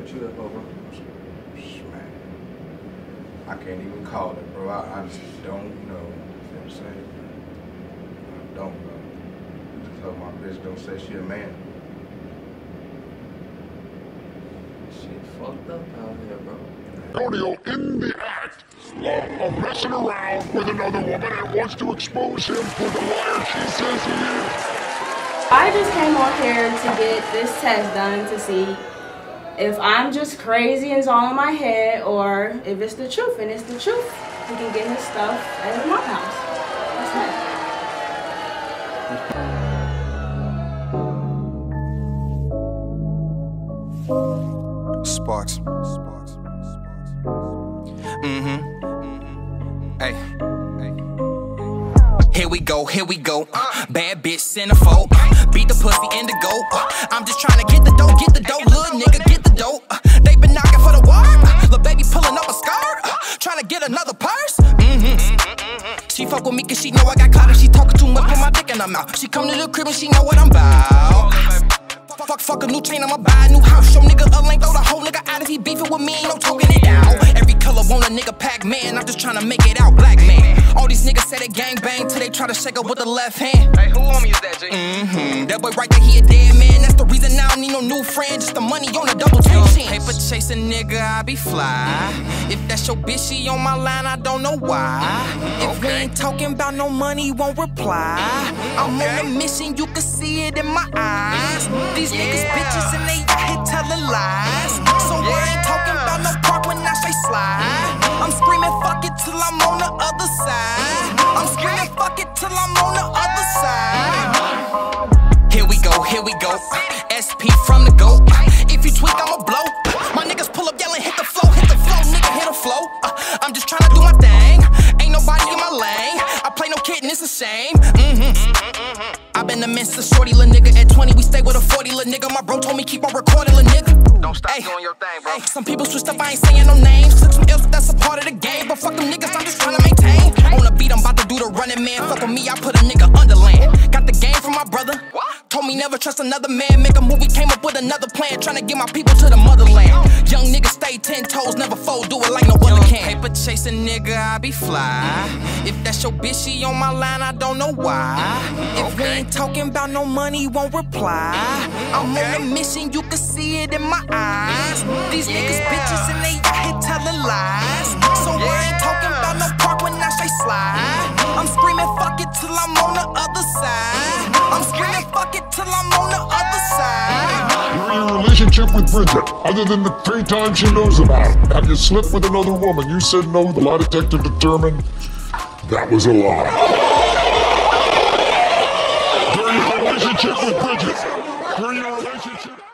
What you up over? Man, I can't even call it, bro. I just don't know. You know what I'm saying? I don't know. Just hope my bitch don't say she a man. Shit fucked up out here, bro. Antonio in the act of messing around with another woman and wants to expose him for the liar she says he is. I just came on here to get this test done to see if I'm just crazy and it's all in my head, or if it's the truth. And it's the truth. He can get his stuff at his mom's house. That's that. Sprks. Hey. Here we go, here we go. Bad bitch centerfold. Beat the pussy in the goat. I'm just trying to get the dough, little nigga, get the dough. They been knocking for the word. Lil' baby pulling up a skirt. Trying to get another purse. She fuck with me cause she know I got clout. If she talking too much, put my dick in her mouth. She come to the crib and she know what I'm bout. Fuck a new chain, I'ma buy a new house. Show nigga a lane, throw the whole nigga out. If he beefing with me, ain't no talking it out. Every color want a nigga Pac-Man, I'm just trying to make it out, black man. All these niggas say they gang bang till they try to shake up with the left hand. Hey, who on me is that, G? That boy right there, he a dead man. That's the reason I don't need no new friend. Just the money on a double take chance. Paper chasing nigga, I be fly. If that's your bitch, she on my line, I don't know why. If we ain't talking about no money, won't reply. I'm on a mission, you can see it in my eyes. These niggas bitches and they out here telling lies. So I ain't talking about no park when I say slide. I'm screaming fuck it till I'm on the other side. I'm screaming fuck it till I'm on the other side. Here we go, here we go. SP from the GOAT. If you tweak, I'ma blow. My niggas pull up yelling, hit the flow, nigga, hit the flow. I'm just trying to do my thing. Ain't nobody in my lane. I play no kid and it's a shame. I've been the miss a shorty, lil' nigga. At 20, we stay with a 40, lil' nigga. My bro told me keep on recording, lil' nigga. Don't stop doing your thing, bro. Some people switched up, I ain't saying no names. Took some L's, but that's a part of the game. But fuck them niggas, I'm just trying to maintain. On the beat, I'm about to do the running man. Fuck with me, I put a nigga underland. Got the game from my brother. Told me never trust another man. Make a movie, came up with another plan. Trying to get my people to the motherland. Young niggas stay 10 toes, never fold, do it like no other can. Paper chasing nigga, I be fly. If that's your bitch, she on my line, I don't know why. If we ain't talking about no money, won't reply. I'm on a mission, you can see it in my eyes. These niggas bitches and they out here telling lies. So I ain't talking about no park when I say slide. I'm screaming fuck it till I'm on the other side. I'm screaming fuck it till I'm on the other side. You're in a relationship with Bridget, other than the 3 times she knows about it. Have you slept with another woman? You said no, the lie detector determined that was a lie. You're in a relationship with Bridget. You're in a relationship.